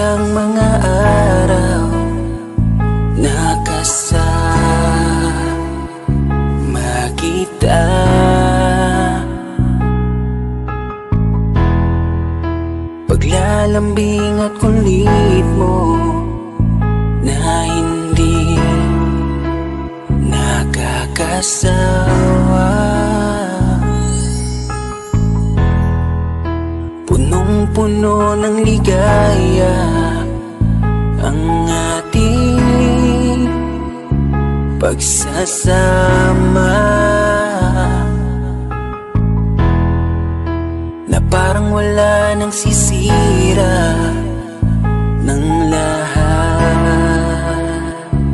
ang mga araw na kasama kita. Paglalambing at kulit mo na hindi nakakasawa. Punong-puno ng ligaya ang ating pagsasama, na parang wala nang sisira ng lahat.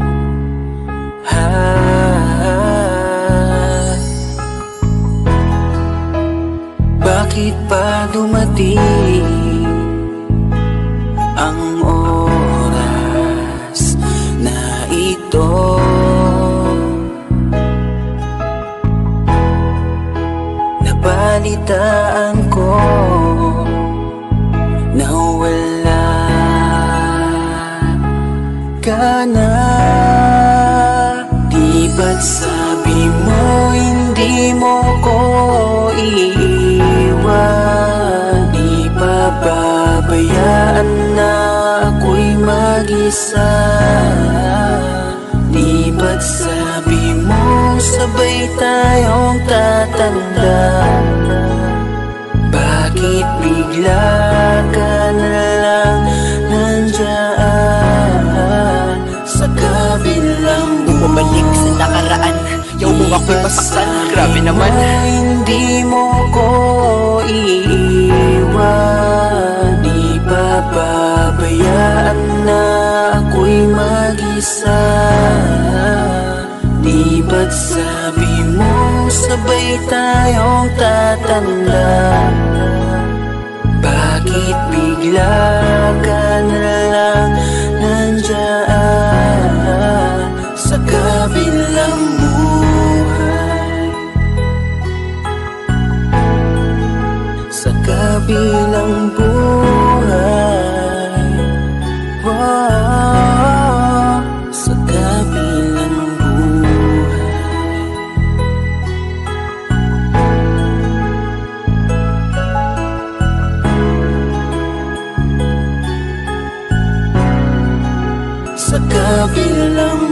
Bakit pa dumating ang oras na ito? Nabalitaan ko na wala ka na. Di ba't sabi mo hindi mo ko iiwan? Di pa babayaan na ako'y mag-isa? Di ba't sabi mo sabay tayong tatanda? Bakit bigla ka na lang nandyan sa kabilang bumalik sa nakaraan? Yaw mo ako'y pasaktan, grabe naman. Hindi mo ko iiwan, di pa babayaan na ako'y mag-isa? Di ba't sabi mo sabay tayong tatanda? Bakit bigla ka na lang nandyan sa kabilang buhay? Sa kabilang buhay, wow, sa kabilang buhay. Sa kabilang